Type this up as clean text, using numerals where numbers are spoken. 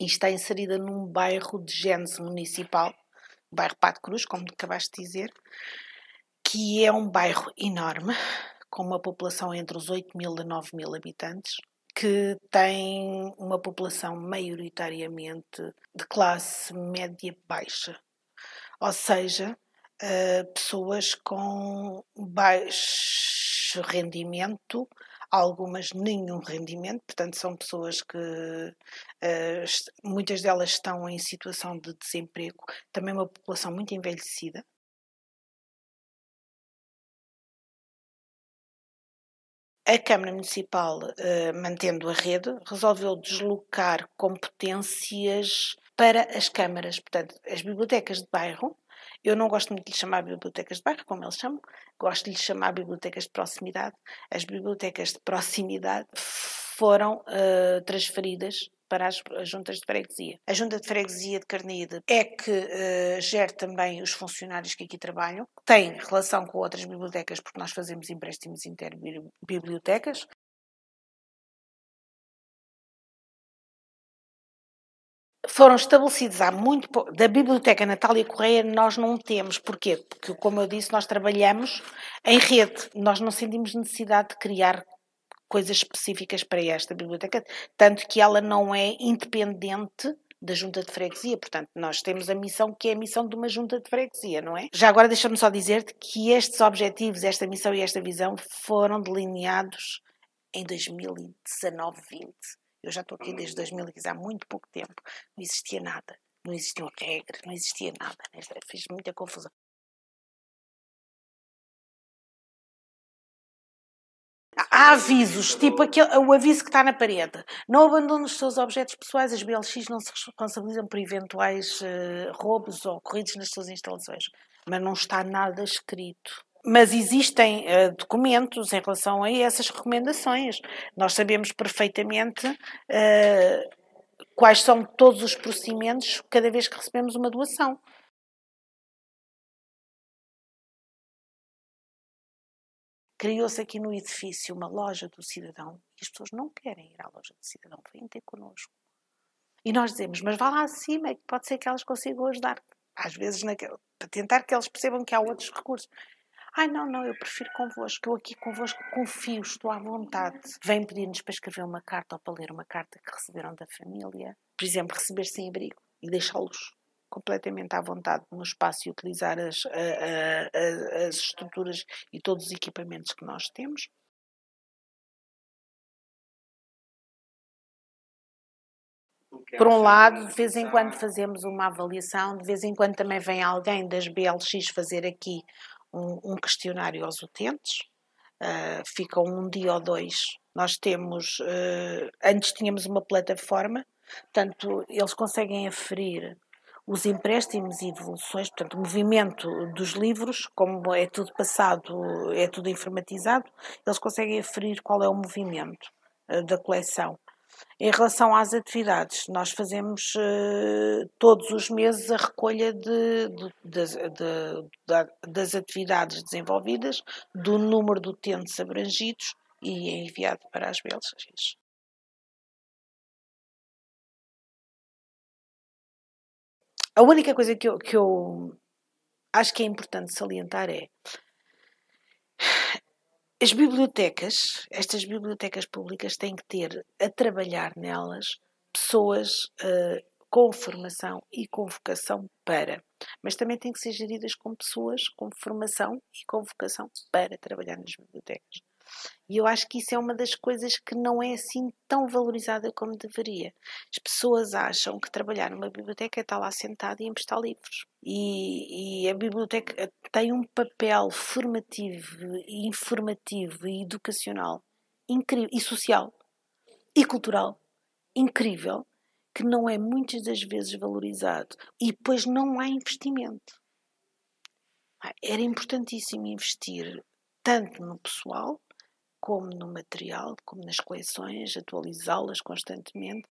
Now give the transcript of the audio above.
e está inserida num bairro de gênese municipal, o bairro Pato Cruz, como acabaste de dizer, que é um bairro enorme, com uma população entre os 8.000 a 9.000 habitantes, que tem uma população maioritariamente de classe média-baixa, ou seja, pessoas com baixo rendimento, algumas nenhum rendimento, portanto são pessoas que muitas delas estão em situação de desemprego, também uma população muito envelhecida. A Câmara Municipal, mantendo a rede, resolveu deslocar competências para as câmaras, portanto, as bibliotecas de bairro. Eu não gosto muito de lhe chamar bibliotecas de bairro, como eles chamam, gosto de lhe chamar bibliotecas de proximidade. As bibliotecas de proximidade foram transferidas para as juntas de freguesia. A junta de freguesia de Carnide é que gera também os funcionários que aqui trabalham, tem relação com outras bibliotecas, porque nós fazemos empréstimos interbibliotecas. Foram estabelecidos há muito pouco. Da Biblioteca Natália Correia nós não temos. Porquê? Porque, como eu disse, nós trabalhamos em rede. Nós não sentimos necessidade de criar coisas específicas para esta biblioteca, tanto que ela não é independente da junta de freguesia, portanto nós temos a missão que é a missão de uma junta de freguesia, não é? Já agora deixa-me só dizer-te que estes objetivos, esta missão e esta visão foram delineados em 2019-20. Eu já estou aqui desde 2015, há muito pouco tempo, não existia nada, não existiam regras, não existia nada, fiz muita confusão. Há avisos, tipo o aviso que está na parede. Não abandone os seus objetos pessoais, as BLX não se responsabilizam por eventuais roubos ou ocorridos nas suas instalações. Mas não está nada escrito. Mas existem documentos em relação a essas recomendações. Nós sabemos perfeitamente quais são todos os procedimentos cada vez que recebemos uma doação. Criou-se aqui no edifício uma loja do cidadão e as pessoas não querem ir à loja do cidadão, vêm ter connosco. E nós dizemos, mas vá lá acima, que pode ser que elas consigam ajudar. Às vezes, para tentar que eles percebam que há outros recursos. Ai, não, eu prefiro convosco, eu aqui convosco confio, estou à vontade. Vêm pedir-nos para escrever uma carta ou para ler uma carta que receberam da família. Por exemplo, receber sem abrigo e deixá-los completamente à vontade no espaço e utilizar as estruturas e todos os equipamentos que nós temos. Por um lado, de vez em quando fazemos uma avaliação, de vez em quando também vem alguém das BLX fazer aqui um questionário aos utentes, ficam um dia ou dois. Nós temos, antes tínhamos uma plataforma, portanto, eles conseguem aferir os empréstimos e devoluções, portanto, o movimento dos livros, como é tudo passado, é tudo informatizado, eles conseguem aferir qual é o movimento da coleção. Em relação às atividades, nós fazemos todos os meses a recolha das atividades desenvolvidas, do número de utentes abrangidos e é enviado para as BLX. A única coisa que eu acho que é importante salientar é as bibliotecas, estas bibliotecas públicas têm que ter a trabalhar nelas pessoas com formação e com vocação para, mas também têm que ser geridas com pessoas com formação e com vocação para trabalhar nas bibliotecas. E eu acho que isso é uma das coisas que não é assim tão valorizada como deveria. As pessoas acham que trabalhar numa biblioteca é estar lá sentado e emprestar livros. E a biblioteca tem um papel formativo, informativo e educacional incrível, e social e cultural incrível, que não é muitas das vezes valorizado. E depois não há investimento. Era importantíssimo investir tanto no pessoal, como no material, como nas coleções, atualizá-las constantemente.